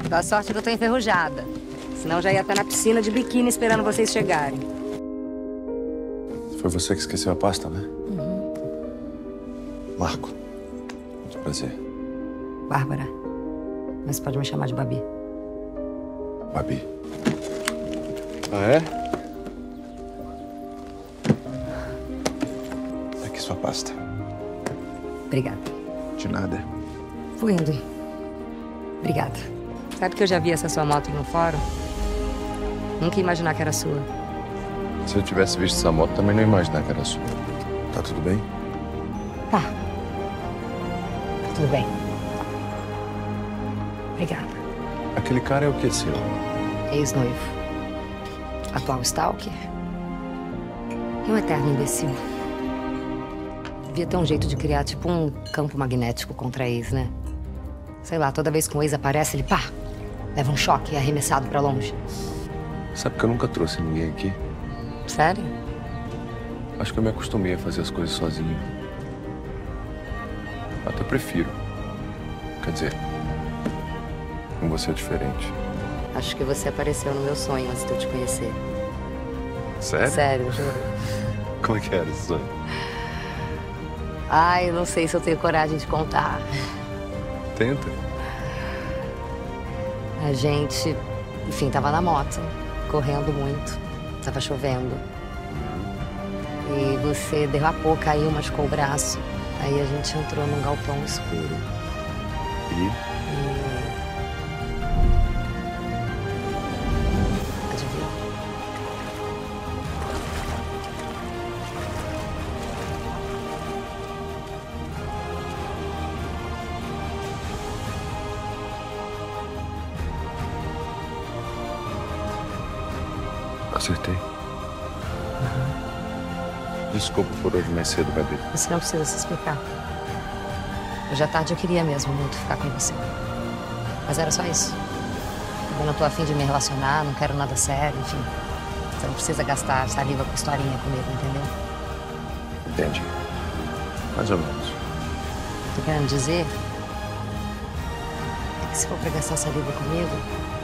Tua sorte que eu tô enferrujada. Senão já ia estar na piscina de biquíni esperando vocês chegarem. Foi você que esqueceu a pasta, né? Uhum. Marco. Muito prazer. Bárbara. Mas pode me chamar de Babi. Babi. Ah, é? Aqui sua pasta. Obrigada. De nada. Fui indo. Obrigada. Sabe que eu já vi essa sua moto no fórum? Nunca ia imaginar que era sua. Se eu tivesse visto essa moto, também não ia imaginar que era sua. Tá tudo bem? Tá. Tudo bem. Obrigada. Aquele cara é o que seu? Ex-noivo. Atual stalker. E um eterno imbecil. Devia ter um jeito de criar tipo um campo magnético contra ex, né? Sei lá, toda vez que um ex aparece, ele pá! Leva um choque e é arremessado pra longe. Sabe que eu nunca trouxe ninguém aqui? Sério? Acho que eu me acostumei a fazer as coisas sozinho. Até prefiro. Quer dizer, com você é diferente. Acho que você apareceu no meu sonho antes de eu te conhecer. Sério? Sério, juro. Como é que era esse sonho? Ai, não sei se eu tenho coragem de contar. Tenta. A gente, enfim, tava na moto, correndo muito. Tava chovendo. E você derrapou, caiu, machucou o braço. Aí a gente entrou num galpão escuro. E? Adivinha? Acertei. Desculpa por hoje mais cedo, Babi. Você não precisa se explicar. Hoje à tarde eu queria mesmo muito ficar com você. Mas era só isso. Eu não tô afim de me relacionar, não quero nada sério, enfim. Você não precisa gastar saliva com historinha comigo, entendeu? Entendi. Mais ou menos. Tô querendo dizer é que se for pra gastar saliva comigo,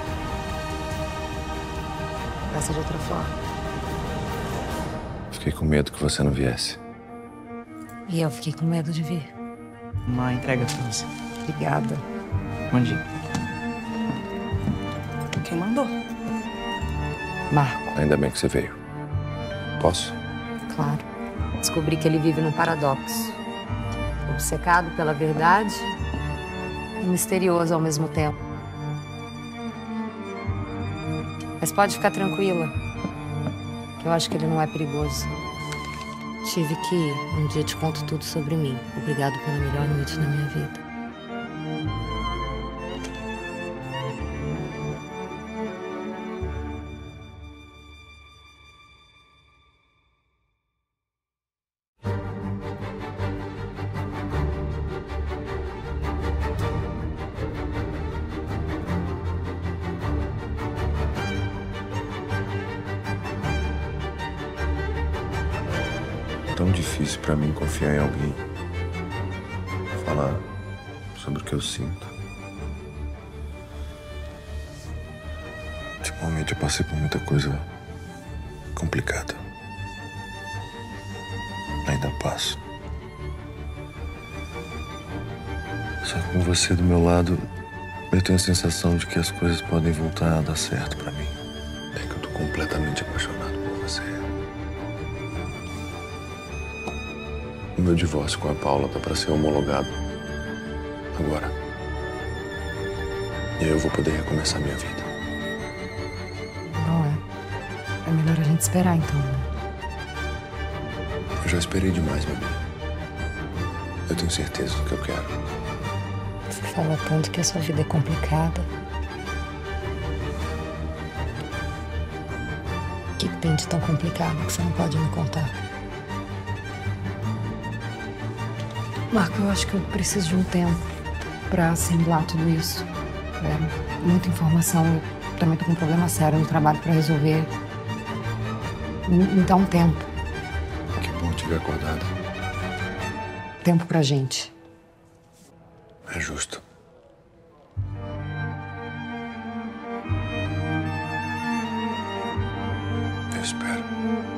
gasta de outra forma. Fiquei com medo que você não viesse. E eu fiquei com medo de vir. Uma entrega pra você. Obrigada. Bom dia. Quem mandou? Marco, Ainda bem que você veio. Posso? claro. Descobri que ele vive num paradoxo. Obcecado pela verdade e misterioso ao mesmo tempo. Mas pode ficar tranquila, que eu acho que ele não é perigoso. Tive que ir. Um dia te conto tudo sobre mim. Obrigado pela melhor noite da minha vida. Tão difícil pra mim confiar em alguém. Falar sobre o que eu sinto. Ultimamente eu passei por muita coisa complicada. Ainda passo. Só que com você do meu lado, eu tenho a sensação de que as coisas podem voltar a dar certo pra mim. É que eu tô completamente apaixonado por você. O meu divórcio com a Paula tá pra ser homologado. Agora. E aí eu vou poder recomeçar minha vida. Não é. É melhor a gente esperar, então, né? Eu já esperei demais, Babi. Eu tenho certeza do que eu quero. Você fala tanto que a sua vida é complicada. O que tem de tão complicado que você não pode me contar? Marco, eu acho que eu preciso de um tempo pra assimilar tudo isso. É muita informação. Eu também tô com um problema sério no trabalho pra resolver. Me dá um tempo. Que bom te ver acordada. Tempo pra gente. É justo. Eu espero.